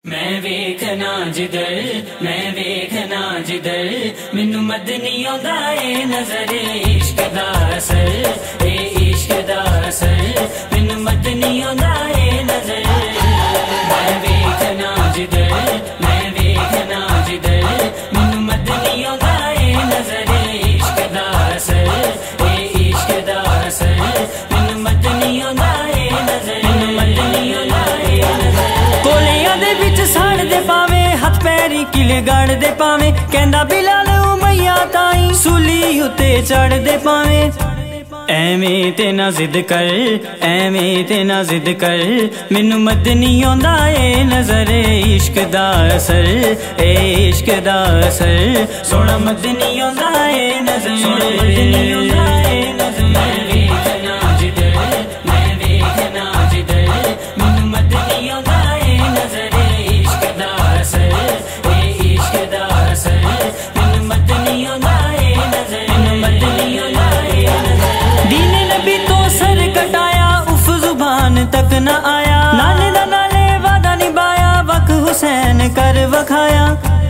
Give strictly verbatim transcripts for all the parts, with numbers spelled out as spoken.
मैं वेखना जिधर मैं वेखना जिधर मैनू मद नहीं आंदा ए नजर इश्क दा असर ए इश्क दा असर मैनू मद नहीं आंदा ए नजर मैं वेखना जिधर मैं वेखना जिधर मैनू मद नहीं आंदा ए नजर इश्क दा असर ए इश्क दा असर मैनू मद नहीं आंदा ए नजर मैनू मद नहीं आंदा ए नजर कोलियां दे विच साड़ दे पावे हथ पैरी किले गाड़ दे पावे कहंदा बिलाल उमैया ताई सूली उत्ते चढ़ दे पावे एवें ते ना जिद कर एवें ते ना जिद कर मैनू मद नहीं आंदा ए नजर इश्क दा असर ए इश्क दा असर सोना मद नहीं आंदा ए नजर सोना मद नहीं आंदा ए नजर मैं वेखना जिधर मैं वेखना जिधर मैनू मद नहीं आंदा ए नजर इश्क दा असर ए इश्क दा असर मैनू मद नहीं आंदा ए नजर मैनू मद नहीं आंदा ए नजर दीन नबी तो सर कटाया उफ जुबान तक न आया नाले दा नाले वादा निभाया वक हुसैन कर वखाया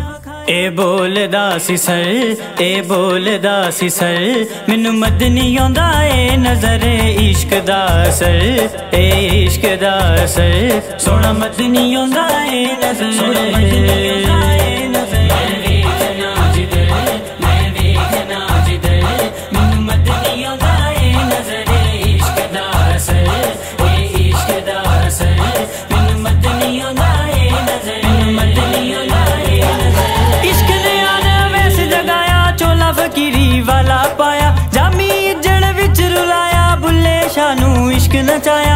ए बोलदा सी सर ए बोलदा सी सर मैनू मद नहीं आंदा ए नजर इश्क दा असर ए इश्क दा असर सोना मद नहीं आंदा ए नजर सोना मद नहीं आंदा ए नजर मैं वेखना जिधर मैं वेखना जिधर मैनू मद नहीं आंदा ए नजर इश्क दा असर ए इश्क दा असर मैनू मद नहीं आंदा ए नजर मैनू मद नहीं आंदा ए नजर इश्क ने आना वैसे जगाया चोला फकीरी वाला पाया जामी इज्जड़ विच रुलाया बुल्ले शाह नू इश्क नचाया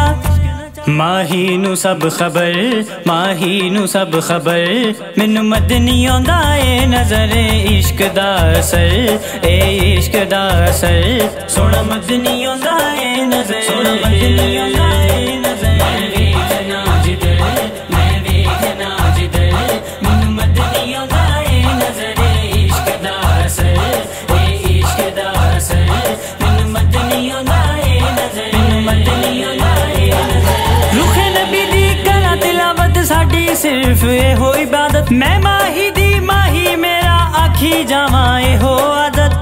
माही नू सब खबर माही नू सब खबर मैनू मद नहीं आंदा ए नजर इश्क दा असर ए इश्क दा असर सोना मद नहीं आंदा ए नजर सोना मद नहीं आंदा ए नजर मैं वेखना जिधर मैं वेखना जिधर मैनू मद नहीं आंदा ए नजर इश्क दा असर ए इश्क दा असर मैनू मद नहीं आंदा ए नजर मैनू मद नहीं आंदा ए नजर रुखे नबी दी करा तिलावत साडी सिर्फ ए हो इबादत मैं माही दी माही मेरा आखी जावा ए हो आदत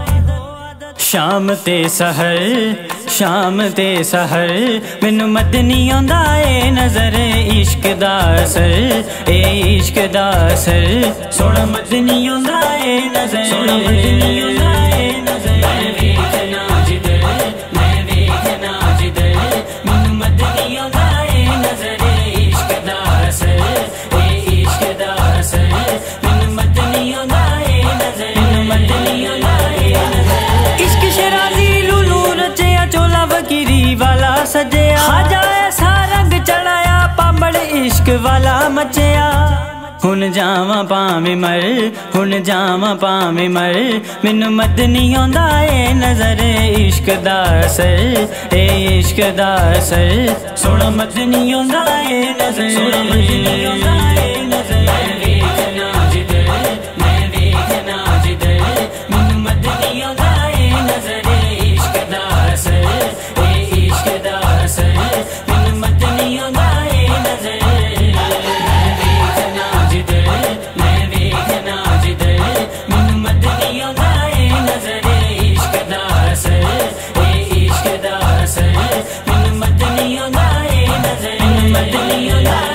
शाम ते सहर शाम ते सहर मैनू मद नहीं आंदा ए नजर इश्क दा असर ए इश्क दा असर सोना मद नहीं आंदा ए नजर सोना मद नहीं आंदा ए नजर मैं वेखना जिधर मैं वेखना जिधर मैनू मद नहीं आंदा ए नजर इश्क दा असर ए इश्क दा असर मैनू मद नहीं आंदा ए नजर मैनू मद नहीं आंदा ए नजर इश्क शराजी लुलू रचया चोला फकीरी वाला सजया खाजा ऐसा रंग चढ़ाया पाबड़ इश्क वाला मचया हुन जावा पावे मर हुन जावा पावे मर मैनू मद नहीं आंदा ए नजर इश्क दा असर ए इश्क दा असर सोना मद नहीं आंदा ए नजर सोना मद नहीं आंदा ए नजर मैं वेखना जिधर मैं वेखना जिधर मैनू मद नहीं आंदा ए नजर इश्क दा असर ए इश्क दा असर मैनू मद नहीं आंदा ए नजर मैं वेखना जिधर मैं वेखना जिधर मैनू मद नहीं आंदा ए नजर इश्क दा असर ए इश्क दा असर मैनू मद नहीं आंदा ए नजर मैनू मद नहीं आंदा